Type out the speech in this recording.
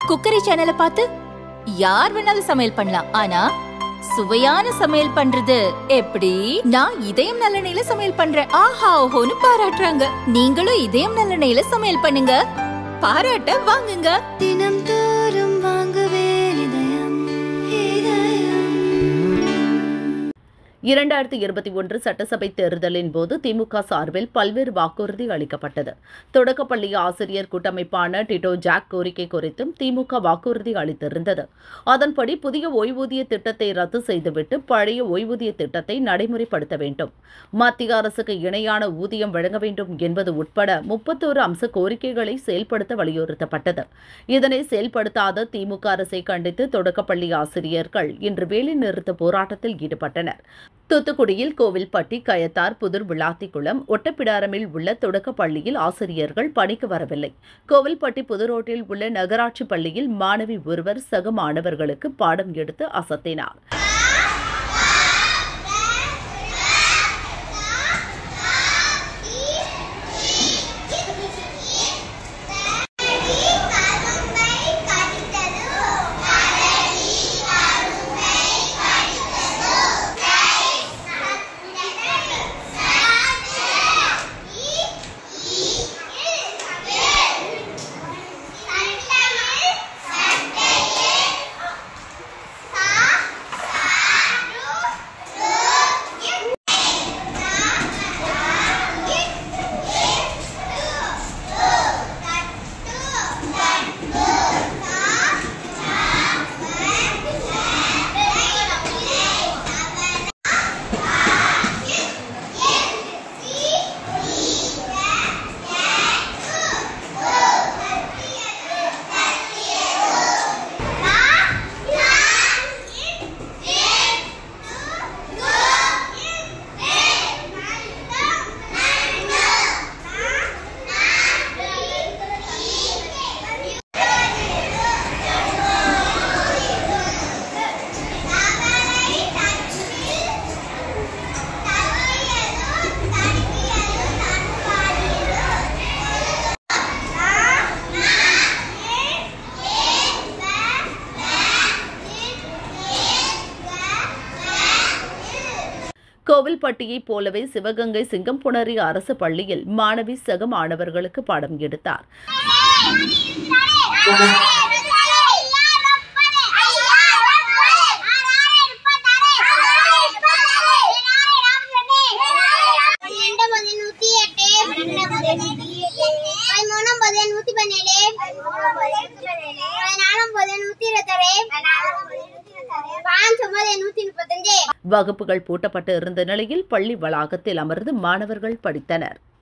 Cookery சேனலை பார்த்து யார் வேணாலும் சமையல் பண்ணலாம். ஆனா சுவையான சமையல் பண்றது எப்படி? நான் இதயம் நல்லெண்ணெயில சமையல் பண்றேன். ஆஹா ஓஹோன்னு பாராட்டுறாங்க. நீங்களும் இதயம் நல்லெண்ணெயில சமையல் பண்ணுங்க, பாராட்ட வாங்குங்க. தினம் தோறும் வாங்குவே இதயம். 2021 சட்டசபை தேர்தலின் போது திமுக சார்பில் பல்வேறு வாக்குறுதி அளிக்கப்பட்டது. தொடக்கப்பள்ளி ஆசிரியர் கூட்டமைப்பான டிட்டோ ஜாக் கோரிக்கை குறித்தும் திமுக வாக்குறுதி அளித்திருந்தது. அதன்படி புதிய ஓய்வூதிய திட்டத்தை ரத்து செய்துவிட்டு பழைய ஓய்வூதிய திட்டத்தை நடைமுறைப்படுத்த வேண்டும், மத்திய அரசுக்கு இணையான ஊதியம் வழங்க வேண்டும் என்பது உட்பட 31 அம்ச கோரிக்கைகளை செயல்படுத்த வலியுறுத்தப்பட்டது. இதனை செயல்படுத்தாத திமுக அரசை கண்டித்து தொடக்கப்பள்ளி ஆசிரியர்கள் இன்று வேலைநிறுத்த போராட்டத்தில் ஈடுபட்டனர். தூத்துக்குடியில் கோவில்பட்டி, கயத்தார், புதூர், விளாத்திக்குளம், ஒட்டப்பிடாரமில் உள்ள தொடக்கப் பள்ளியில் ஆசிரியர்கள் பணிக்கு வரவில்லை. கோவில்பட்டி புதுரோட்டில் உள்ள நகராட்சி பள்ளியில் மாணவி ஒருவர் சக மாணவர்களுக்கு பாடம் எடுத்து அசத்தினார். கோவில்பட்டியைப் போலவே சிவகங்கை சிங்கம்புணரி அரசு பள்ளியில் மாணவி சக மாணவர்களுக்கு பாடம் எடுத்தார். வகுப்புகள் பூட்டப்பட்டு இருந்த நிலையில் பள்ளி வளாகத்தில் அமர்ந்து மாணவர்கள் படித்தனர்.